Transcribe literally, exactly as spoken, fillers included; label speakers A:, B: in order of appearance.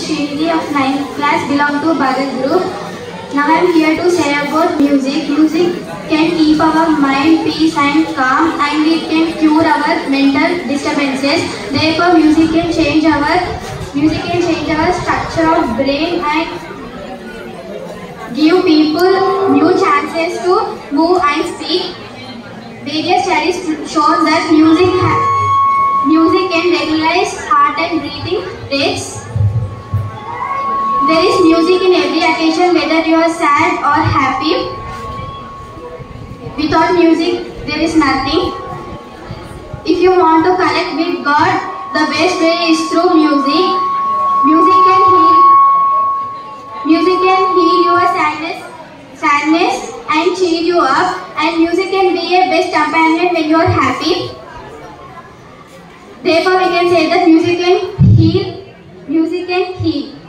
A: Srinidhi of ninth class, belong to Bhagat group. Now I am here to say about music. Music can keep our mind peace and calm, and it can cure our mental disturbances. Therefore, music can change our music can change our structure of brain and give people new chances to move and speak. Various studies show that music music can regularize heart and breathing rates. There is music in every occasion, whether you are sad or happy. Without music, there is nothing. If you want to connect with God, the best way is through music. Music can heal. Music can heal your sadness, sadness and cheer you up. And music can be a best companion when you are happy. Therefore, we can say that music can heal. Music can heal.